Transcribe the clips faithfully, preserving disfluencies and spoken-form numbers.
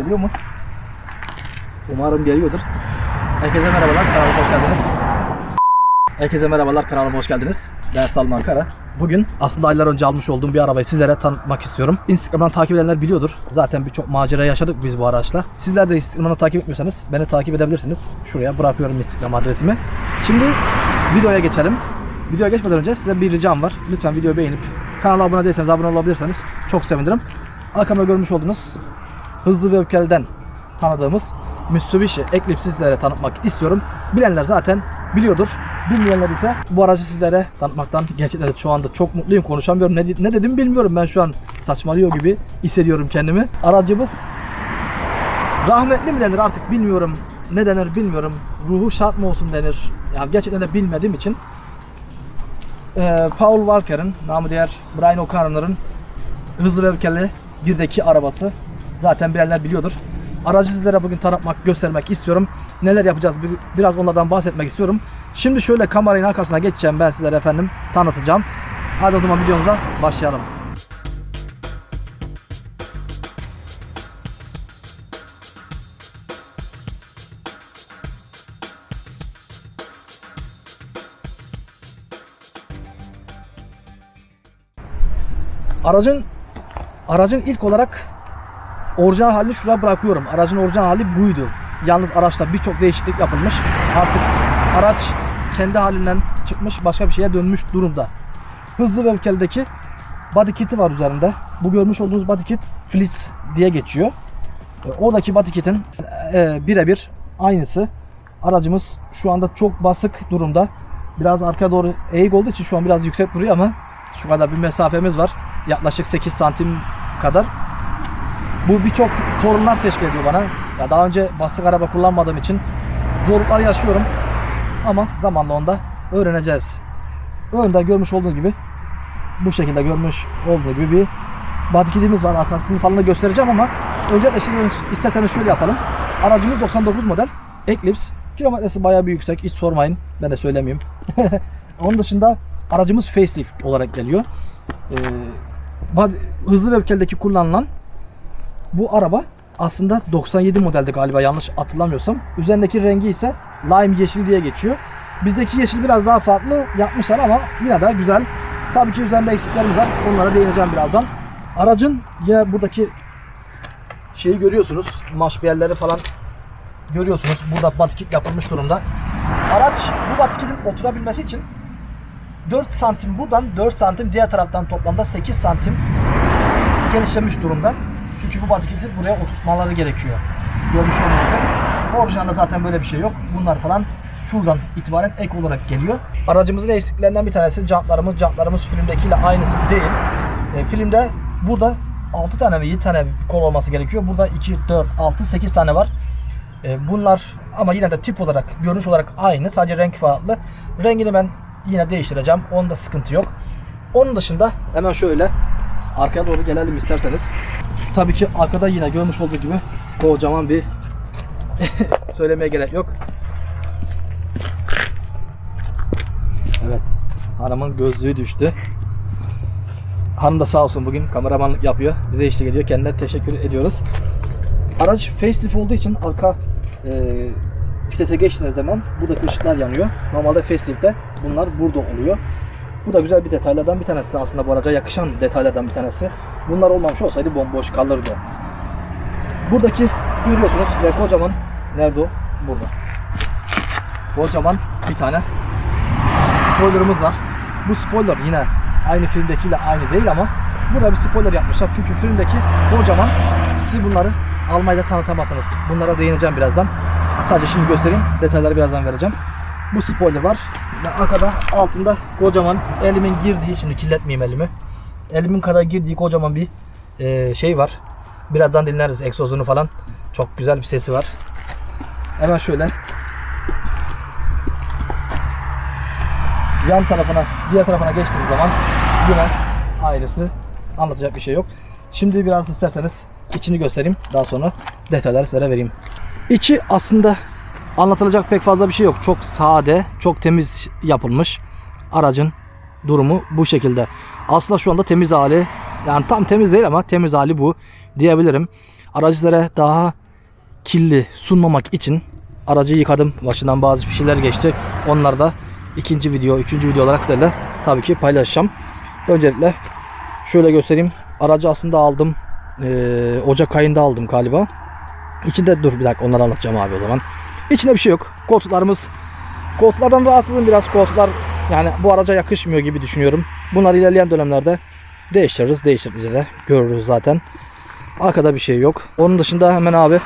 Geliyor mu? Umarım geliyordur. Herkese merhabalar, kanalıma hoş geldiniz. Herkese merhabalar, kanalıma hoş geldiniz. Ben Salman Kara. Bugün aslında aylar önce almış olduğum bir arabayı sizlere tanıtmak istiyorum. Instagram'dan takip edenler biliyordur. Zaten birçok macera yaşadık biz bu araçla. Sizler de Instagram'dan takip etmiyorsanız beni takip edebilirsiniz. Şuraya bırakıyorum Instagram adresimi. Şimdi videoya geçelim. Videoya geçmeden önce size bir ricam var. Lütfen videoyu beğenip kanala abone değilseniz abone olabilirseniz çok sevinirim. Arkamda görmüş olduğunuz Hızlı ve Öfkeli'den tanıdığımız Mitsubishi Eclipse sizlere tanıtmak istiyorum. Bilenler zaten biliyordur. Bilmeyenler ise bu aracı sizlere tanıtmaktan gerçekten şu anda çok mutluyum. Konuşamıyorum. Ne, ne dedim bilmiyorum. Ben şu an saçmalıyor gibi hissediyorum kendimi. Aracımız rahmetli mi denir artık bilmiyorum. Ne denir bilmiyorum. Ruhu şad mı olsun denir. Yani gerçekten de bilmediğim için. Ee, Paul Walker'ın, namı diğer Brian O'Connor'ın Hızlı ve Öfkeli birdeki arabası. Zaten bilenler biliyordur. Aracı sizlere bugün tanıtmak, göstermek istiyorum. Neler yapacağız biraz onlardan bahsetmek istiyorum. Şimdi şöyle kameranın arkasına geçeceğim, ben sizlere efendim tanıtacağım. Hadi o zaman videomuza başlayalım. Aracın aracın ilk olarak orijinal halini şuraya bırakıyorum. Aracın orijinal hali buydu. Yalnız araçta birçok değişiklik yapılmış. Artık araç kendi halinden çıkmış, başka bir şeye dönmüş durumda. Hızlı ve Öfkeli'deki body kit'i var üzerinde. Bu görmüş olduğunuz body kit Flitz diye geçiyor. Oradaki body kit'in e, birebir aynısı. Aracımız şu anda çok basık durumda. Biraz arkaya doğru eğik olduğu için şu an biraz yüksek duruyor ama şu kadar bir mesafemiz var. Yaklaşık sekiz santim kadar. Bu birçok sorunlar teşkil ediyor bana. Ya daha önce basık araba kullanmadığım için zorluklar yaşıyorum. Ama zamanla onda öğreneceğiz. Önde görmüş olduğunuz gibi, bu şekilde görmüş olduğunuz gibi bir body kit'imiz var. Arkasını falan da göstereceğim ama öncelikle şimdi isterseniz şöyle yapalım. Aracımız doksan dokuz model Eclipse. Kilometresi bayağı bir yüksek. Hiç sormayın. Ben de söylemeyeyim. Onun dışında aracımız facelift olarak geliyor. Ee, body, Hızlı ve Öfkeli'deki kullanılan bu araba aslında doksan yedi modelde galiba, yanlış hatırlamıyorsam. Üzerindeki rengi ise lime yeşil diye geçiyor. Bizdeki yeşil biraz daha farklı yapmışlar ama yine de güzel. Tabii ki üzerinde eksiklerimiz var. Onlara değineceğim birazdan. Aracın yine buradaki şeyi görüyorsunuz. Maşbiyerleri falan görüyorsunuz. Burada body kit yapılmış durumda. Araç bu body kit'in oturabilmesi için dört santim buradan, dört santim diğer taraftan, toplamda sekiz santim genişlemiş durumda. Çünkü bu body kit'i buraya oturtmaları gerekiyor. Görmüş olduğunuz gibi. Orijinalde zaten böyle bir şey yok. Bunlar falan şuradan itibaren ek olarak geliyor. Aracımızın eksiklerinden bir tanesi jantlarımız. Jantlarımız filmdekiyle aynısı değil. E, filmde burada altı tane mi yedi tane kol olması gerekiyor. Burada iki, dört, altı, sekiz tane var. E, bunlar ama yine de tip olarak, görünüş olarak aynı. Sadece renk farklı. Rengini ben yine değiştireceğim. Onda sıkıntı yok. Onun dışında hemen şöyle arkaya doğru gelelim isterseniz. Tabii ki arkada yine görmüş olduğu gibi kocaman bir söylemeye gerek yok. Evet, hanımın gözlüğü düştü. Hanım da sağ olsun bugün kameramanlık yapıyor. Bize eşlik ediyor. Kendine teşekkür ediyoruz. Araç facelift olduğu için arka e, vitese geçtiğiniz zaman buradaki ışıklar yanıyor. Normalde facelift'te bunlar burada oluyor. Bu da güzel bir detaylardan bir tanesi, aslında bu araca yakışan detaylardan bir tanesi. Bunlar olmamış olsaydı bomboş kalırdı. Buradaki görüyorsunuz ve kocaman, nerede o? Burada. Kocaman bir tane spoilerımız var. Bu spoiler yine aynı filmdekiyle aynı değil ama burada bir spoiler yapmışlar. Çünkü filmdeki kocaman, siz bunları Almanya'da tanıtamazsınız. Bunlara değineceğim birazdan. Sadece şimdi göstereyim. Detayları birazdan vereceğim. Bu spoiler var. Ve arkada altında kocaman, elimin girdiği, şimdi kirletmeyeyim elimi. Elimin kadar girdiği kocaman bir e, şey var. Birazdan dinleriz egzozunu falan. Çok güzel bir sesi var. Hemen şöyle yan tarafına, diğer tarafına geçtiğimiz zaman yine aynısı. Anlatacak bir şey yok. Şimdi biraz isterseniz içini göstereyim. Daha sonra detayları size vereyim. İçi aslında anlatılacak pek fazla bir şey yok. Çok sade, çok temiz yapılmış. Aracın durumu bu şekilde. Aslında şu anda temiz hali, yani tam temiz değil ama temiz hali bu diyebilirim. Aracı sizlere daha kirli sunmamak için aracı yıkadım. Başından bazı bir şeyler geçti. Onları da ikinci video, üçüncü video olarak sizlerle tabii ki paylaşacağım. Öncelikle şöyle göstereyim. Aracı aslında aldım. Ee, Ocak ayında aldım galiba. İçinde dur bir dakika, onları anlatacağım abi o zaman. İçinde bir şey yok. Koltuklarımız, koltuklardan rahatsızım biraz. Koltuklar yani bu araca yakışmıyor gibi düşünüyorum. Bunları ilerleyen dönemlerde değiştiririz. Değiştirince de görürüz zaten. Arkada bir şey yok. Onun dışında hemen abi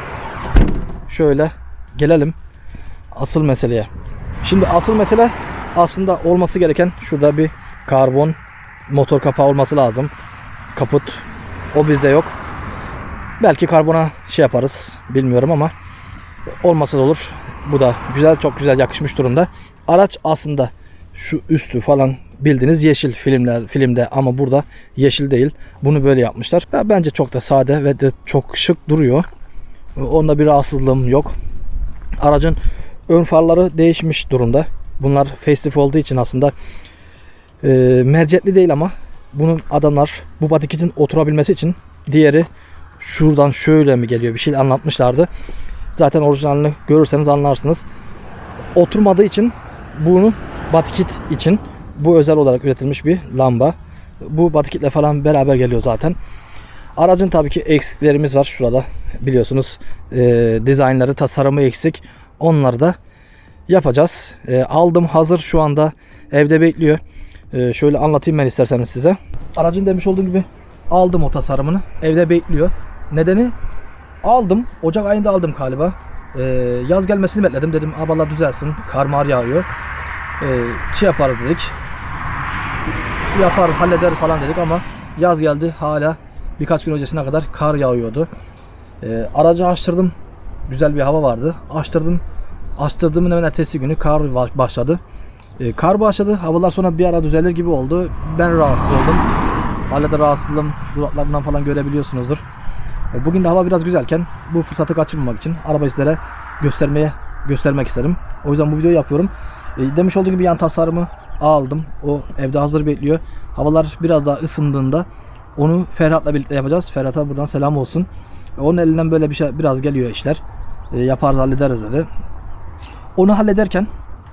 şöyle gelelim asıl meseleye. Şimdi asıl mesele aslında olması gereken şurada bir karbon motor kapağı olması lazım. Kaput. O bizde yok. Belki karbona şey yaparız. Bilmiyorum ama olmasa da olur. Bu da güzel, çok güzel yakışmış durumda. Araç aslında şu üstü falan bildiğiniz yeşil filmler filmde ama burada yeşil değil. Bunu böyle yapmışlar. Ya bence çok da sade ve de çok şık duruyor. Onda bir rahatsızlığım yok. Aracın ön farları değişmiş durumda. Bunlar facelift olduğu için aslında e, mercekli değil ama bunun adamlar bu body kit'in oturabilmesi için, diğeri şuradan şöyle mi geliyor bir şey anlatmışlardı. Zaten orijinalini görürseniz anlarsınız. Oturmadığı için bunu body kit için bu özel olarak üretilmiş bir lamba. Bu body kitle falan beraber geliyor zaten. Aracın tabii ki eksiklerimiz var şurada. Biliyorsunuz e, dizaynları, tasarımı eksik. Onları da yapacağız. E, aldım, hazır şu anda evde bekliyor. E, şöyle anlatayım ben isterseniz size. Aracın demiş olduğum gibi aldım o tasarımını. Evde bekliyor. Nedeni aldım. Ocak ayında aldım galiba. E, yaz gelmesini bekledim. Dedim havalar düzelsin. Kar mar yağıyor. E, şey yaparız dedik. Yaparız, hallederiz falan dedik ama yaz geldi, hala birkaç gün öncesine kadar kar yağıyordu. E, aracı açtırdım. Güzel bir hava vardı. Açtırdım. Açtırdığımın hemen ertesi günü kar başladı. E, kar başladı. Havalar sonra bir ara düzelir gibi oldu. Ben rahatsız oldum. Hala da rahatsızlığım duraklarından falan görebiliyorsunuzdur. E, bugün de hava biraz güzelken bu fırsatı kaçırmamak için arabayı sizlere göstermeye göstermek istedim. O yüzden bu videoyu yapıyorum. E, demiş olduğum gibi yan tasarımı aldım. O evde hazır bekliyor. Havalar biraz daha ısındığında onu Ferhat'la birlikte yapacağız. Ferhat'a buradan selam olsun. Onun elinden böyle bir şey biraz geliyor işler. E, yaparız, hallederiz dedi. Onu hallederken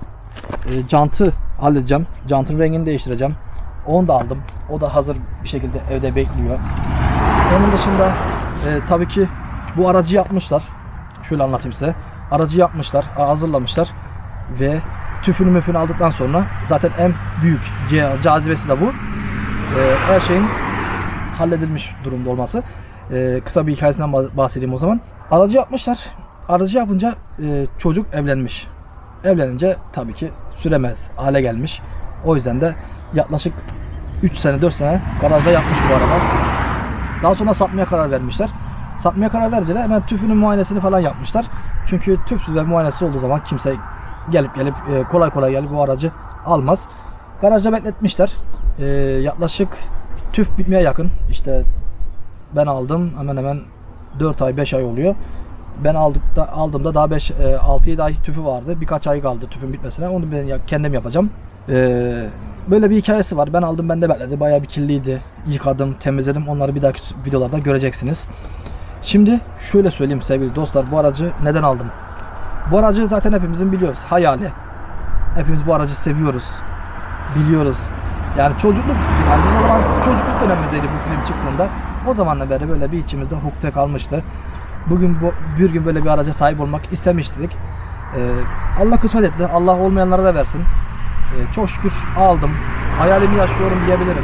e, jantı halledeceğim. Jantın rengini değiştireceğim. Onu da aldım. O da hazır bir şekilde evde bekliyor. Onun dışında e, tabii ki bu aracı yapmışlar. Şöyle anlatayım size. Aracı yapmışlar, hazırlamışlar ve tüfünü müfünü aldıktan sonra zaten en büyük cazibesi de bu. E, her şeyin halledilmiş durumda olması. E, kısa bir hikayesinden bahsedeyim o zaman. Aracı yapmışlar. Aracı yapınca e, çocuk evlenmiş. Evlenince tabii ki süremez hale gelmiş. O yüzden de yaklaşık üç sene dört sene garajda yapmış bu araba. Daha sonra satmaya karar vermişler. Satmaya karar verince de hemen tüfünün muayenesini falan yapmışlar. Çünkü tüpsüz ve muayenesi olduğu zaman kimse gelip gelip e, kolay kolay gelip bu aracı almaz. Garajda bekletmişler. E, yaklaşık tüf bitmeye yakın. İşte ben aldım hemen hemen dört ay beş ay oluyor. Ben aldıkta aldığımda daha beş altı yedi ay tüfü vardı. Birkaç ay kaldı tüfün bitmesine. Onu ben kendim yapacağım. Ee, böyle bir hikayesi var. Ben aldım, bende bekledi. Bayağı bir kirliydi. Yıkadım, temizledim. Onları bir dahaki videolarda göreceksiniz. Şimdi şöyle söyleyeyim sevgili dostlar. Bu aracı neden aldım? Bu aracı zaten hepimizin biliyoruz. Hayali. Hepimiz bu aracı seviyoruz. Biliyoruz. Yani çocukluk. Yani biz o zaman çocukluk dönemimizdeydi bu film çıktığında. O zamandan beri böyle bir içimizde hukukta kalmıştı. Bugün bu, bir gün böyle bir araca sahip olmak istemiştik. Ee, Allah kısmet etti. Allah olmayanlara da versin. Ee, çok şükür aldım. Hayalimi yaşıyorum diyebilirim.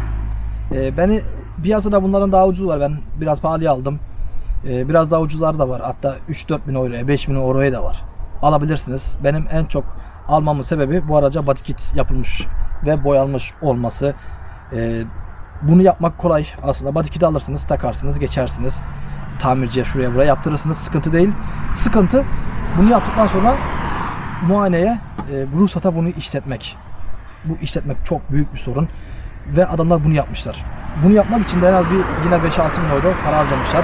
Ee, beni piyasada bunların daha ucuz var. Ben biraz pahalıya aldım. Ee, biraz daha ucuzlar da var. Hatta üç dört bin euroya, beş bin euroya da var. Alabilirsiniz. Benim en çok almamın sebebi bu araca body kit yapılmış ve boyanmış olması. Ee, bunu yapmak kolay. Aslında body kit alırsınız, takarsınız, geçersiniz. Tamirciye şuraya buraya yaptırırsınız. Sıkıntı değil. Sıkıntı bunu yaptıktan sonra muayeneye, e, ruhsata bunu işletmek. Bu işletmek çok büyük bir sorun. Ve adamlar bunu yapmışlar. Bunu yapmak için de en az bir yine beş altı bin euro para harcamışlar.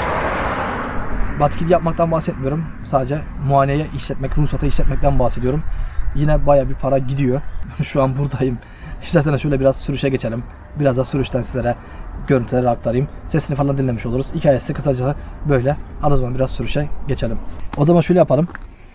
Batkili yapmaktan bahsetmiyorum. Sadece muayeneye işletmek, ruhsata işletmekten bahsediyorum. Yine baya bir para gidiyor. Şu an buradayım. İsterseniz şöyle biraz sürüşe geçelim. Biraz da sürüşten sizlere görüntüleri aktarayım. Sesini falan dinlemiş oluruz. Hikayesi kısaca böyle. Hadi o zaman biraz sürüşe geçelim. O zaman şöyle yapalım.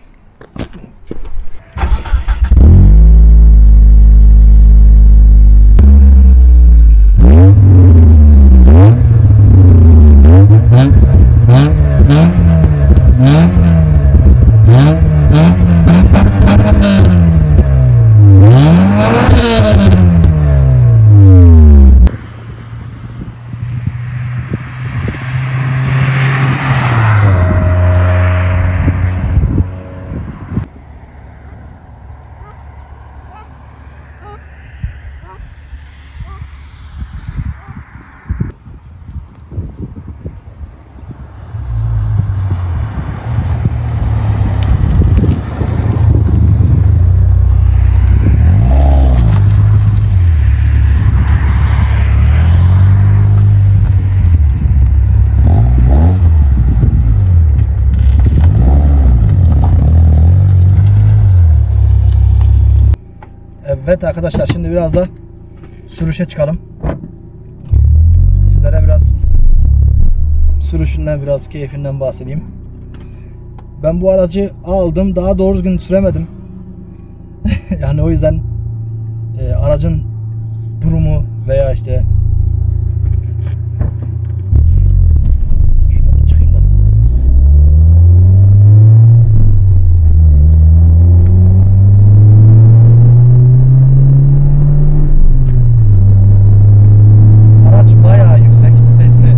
Evet arkadaşlar, şimdi biraz da sürüşe çıkalım. Sizlere biraz sürüşünden, biraz keyfinden bahsedeyim. Ben bu aracı aldım, daha doğru düzgün süremedim. Yani o yüzden e, aracın durumu veya işte şuradan çıkayım da. Araç bayağı yüksek sesli.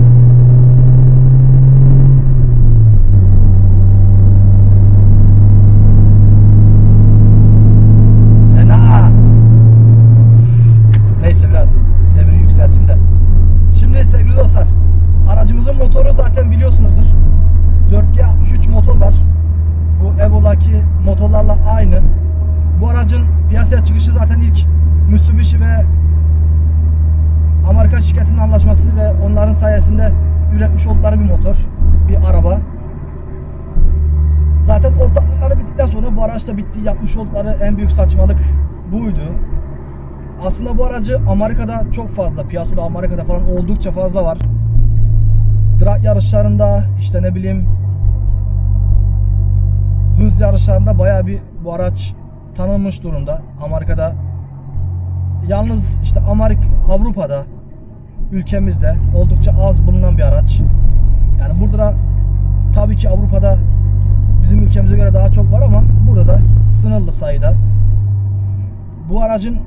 Fena. Neyse, biraz devri yükselteyim de. Şimdi sevgili dostlar, aracımızın motoru zaten biliyorsunuzdur. dört G altmış üç motor var. Bu Evo'daki motorlarla aynı. Bu aracın piyasaya çıkışı zaten ilk Mitsubishi ve Amerika şirketinin anlaşması ve onların sayesinde üretmiş oldukları bir motor, bir araba. Zaten ortaklıkları bittikten sonra bu araç da bitti. Yapmış oldukları en büyük saçmalık buydu. Aslında bu aracı Amerika'da çok fazla, piyasada Amerika'da falan oldukça fazla var. Drag yarışlarında, işte ne bileyim, hız yarışlarında bayağı bir bu araç tanınmış durumda Amerika'da. Yalnız işte Amerika, Avrupa'da, ülkemizde oldukça az bulunan bir araç. Yani burada da tabii ki Avrupa'da bizim ülkemize göre daha çok var ama burada da sınırlı sayıda. Bu aracın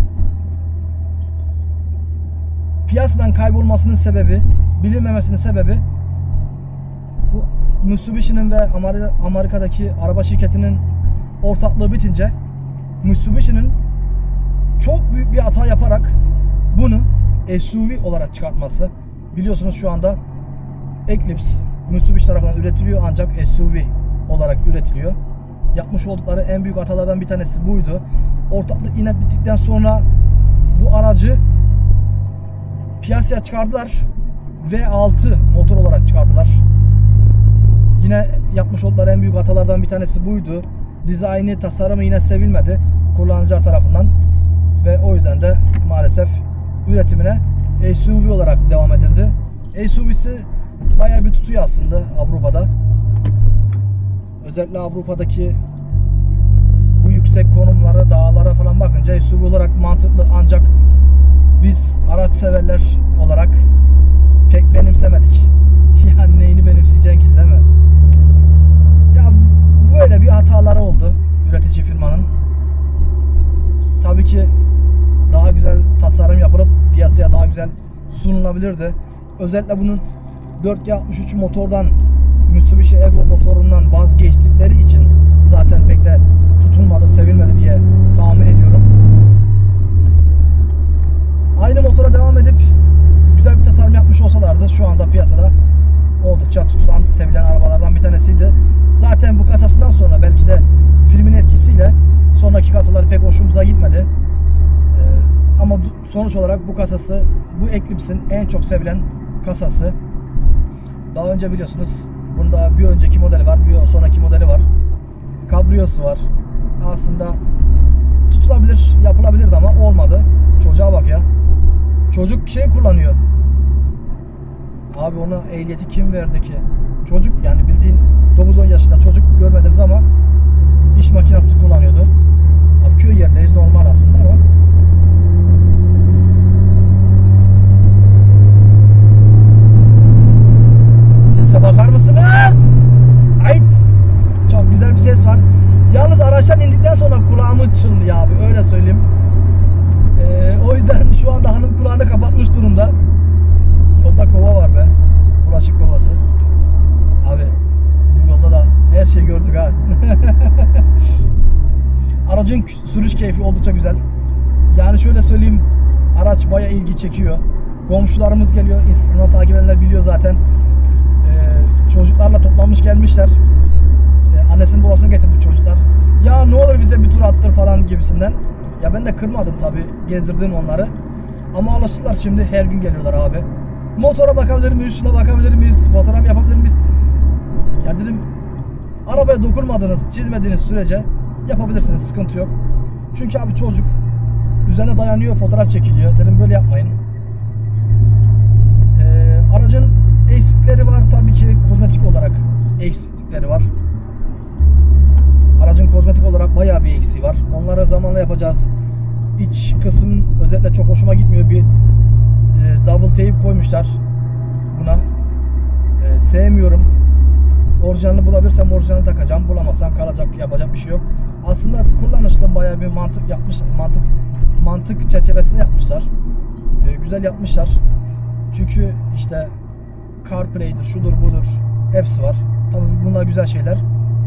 piyasadan kaybolmasının sebebi, bilinmemesinin sebebi, bu Mitsubishi'nin ve Amerika'daki araba şirketinin ortaklığı bitince Mitsubishi'nin çok büyük bir hata yaparak bunu S U V olarak çıkartması. Biliyorsunuz şu anda Eclipse Mitsubishi tarafından üretiliyor ancak S U V olarak üretiliyor. Yapmış oldukları en büyük hatalardan bir tanesi buydu. Ortaklık yine bittikten sonra bu aracı piyasaya çıkardılar. V altı motor olarak çıkardılar. Yine yapmış oldukları en büyük hatalardan bir tanesi buydu. Dizaynı, tasarımı yine sevilmedi kullanıcılar tarafından ve o yüzden de maalesef üretimine S U V olarak devam edildi. S U V'si bayağı bir tutuyor aslında Avrupa'da. Özellikle Avrupa'daki bu yüksek konumlara, dağlara falan bakınca S U V olarak mantıklı, ancak biz araç severler olarak pek benimsemedik. Yani neyini benimseyeceksin ki, değil mi? Ya böyle bir hataları oldu üretici firmanın. Tabii ki daha güzel tasarım yapılıp piyasaya daha güzel sunulabilirdi. Özellikle bunun dört G altmış üç motordan, Mitsubishi Evo motorundan vazgeçtikleri için zaten pek de tutulmadı, sevilmedi diye tahmin ediyorum. Aynı motora devam edip güzel bir tasarım yapmış olsalardı şu anda piyasada oldukça tutulan, sevilen arabalardan bir tanesiydi. Zaten bu kasasından sonra belki de filmin etkisiyle sonraki kasalar pek hoşumuza gitmedi. Ee, ama sonuç olarak bu kasası, bu Eclipse'in en çok sevilen kasası. Daha önce biliyorsunuz bunda bir önceki modeli var, bir sonraki modeli var. Kabriyosu var. Aslında tutulabilir, yapılabilirdi ama olmadı. Çocuğa bak ya. Çocuk şey kullanıyor. Abi ona ehliyeti kim verdi ki? Çocuk yani bildiğin dokuz on yaşında çocuk görmediniz ama iş makinesi kullanıyordu. Abi köy yerindeyiz normal aslında ama sese bakar mısınız? Ayt! Çok güzel bir ses var. Yalnız araçtan indikten sonra kulağımı çınlıyor abi öyle söyleyeyim. Ee, o yüzden şu anda hanım kulağını kapatmış durumda. Yolda kova var be. Bulaşık kovası. Abi bu yolda da her şeyi gördük ha. Aracın sürüş keyfi oldukça güzel. Yani şöyle söyleyeyim, araç bayağı ilgi çekiyor. Komşularımız geliyor, Instagram'da takip edenler biliyor zaten. Ee, çocuklarla toplanmış gelmişler. Ee, annesinin babasını getirmiş çocuklar. Ya ne olur bize bir tur attır falan gibisinden. Ya ben de kırmadım tabi, gezdirdim onları. Ama alıştılar, şimdi her gün geliyorlar abi. Motora bakabilir miyiz, şuna bakabilir miyiz, fotoğraf yapabilir miyiz? Ya dedim, arabaya dokunmadığınız, çizmediğiniz sürece yapabilirsiniz, sıkıntı yok. Çünkü abi çocuk üzerine dayanıyor, fotoğraf çekiliyor. Dedim böyle yapmayın. Ee, aracın eksikleri var tabii ki, kozmetik olarak eksiklikleri var. Aracın kozmetik olarak bayağı bir eksiği var. Onları zamanla yapacağız. İç kısım özellikle çok hoşuma gitmiyor. Bir e, double tape koymuşlar buna. E, sevmiyorum. Orijinalini bulabilirsem orijinalini takacağım. Bulamazsam kalacak, yapacak bir şey yok. Aslında kullanışlı bayağı bir mantık yapmışlar. Mantık mantık çerçevesinde yapmışlar. E, güzel yapmışlar. Çünkü işte CarPlay'dir, şudur budur. Hepsi var. Tabii bunlar güzel şeyler.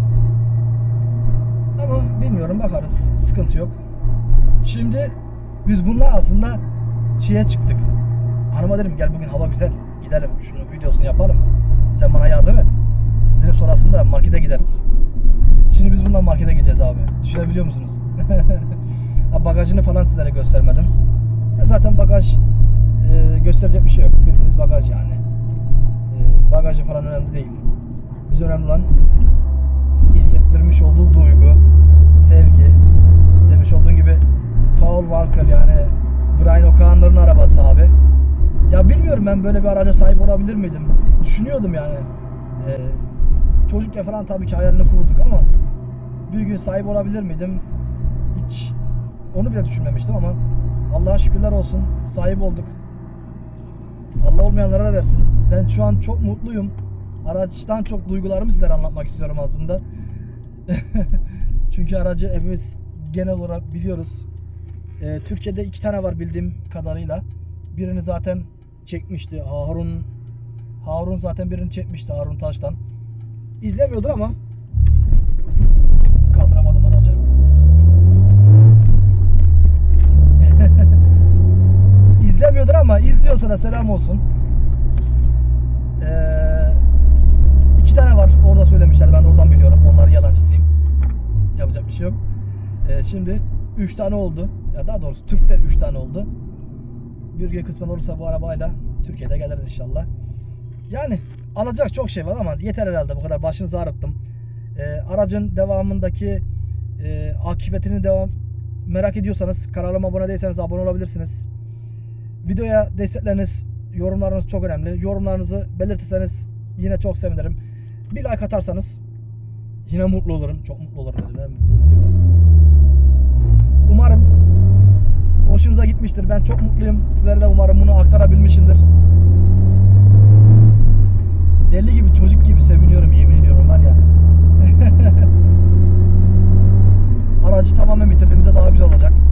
Ama bilmiyorum, bakarız. Sıkıntı yok. Şimdi biz bununla aslında şeye çıktık. Hanıma dedim gel bugün hava güzel. Gidelim şunun videosunu yapalım. Sen bana yardım et. Dedim sonrasında markete gideriz. Şimdi biz bundan markete gideceğiz abi. Düşünebiliyor musunuz? Bagajını falan sizlere göstermedim. Zaten bagaj e, gösterecek bir şey yok. Bildiğiniz bagaj yani. E, bagajı falan önemli değil. Biz önemli olan hissettirmiş olduğu duygu, sevgi. Demiş olduğun gibi Paul Walker yani Brian O'Connor'ın arabası abi. Ya bilmiyorum, ben böyle bir araca sahip olabilir miydim? Düşünüyordum yani. Ee, çocukken falan tabii ki hayalini kurduk ama bir gün sahip olabilir miydim? Hiç onu bile düşünmemiştim ama Allah'a şükürler olsun sahip olduk. Allah olmayanlara da versin. Ben şu an çok mutluyum. Araçtan çok duygularımı sizlere anlatmak istiyorum aslında. Çünkü aracı hepimiz genel olarak biliyoruz. Ee, Türkiye'de iki tane var bildiğim kadarıyla. Birini zaten çekmişti. Harun Harun zaten birini çekmişti, Harun Taş'tan. İzlemiyordur ama kaldıramadım aracı. İzlemiyordur ama izliyorsa da selam olsun. Ee, iki tane var orada söylemişler, ben oradan biliyorum. Onlar yalancısıyım. Yapacak bir şey yok. Ee, şimdi üç tane oldu. Ya daha doğrusu Türk'te üç tane oldu. Bir gün kısmen olursa bu arabayla Türkiye'de geliriz inşallah. Yani alacak çok şey var ama yeter herhalde, bu kadar başınızı ağrıttım. Ee, aracın devamındaki e, akıbetini devam merak ediyorsanız kanalıma abone değilseniz abone olabilirsiniz. Videoya destekleriniz, yorumlarınız çok önemli. Yorumlarınızı belirtirseniz yine çok sevinirim. Bir like atarsanız yine mutlu olurum. Çok mutlu olurum. Umarım hoşunuza gitmiştir. Ben çok mutluyum. Sizlere de umarım bunu aktarabilmişimdir. Deli gibi, çocuk gibi seviniyorum, yemin ediyorum var ya. Aracı tamamen bitirdiğimizde daha güzel olacak.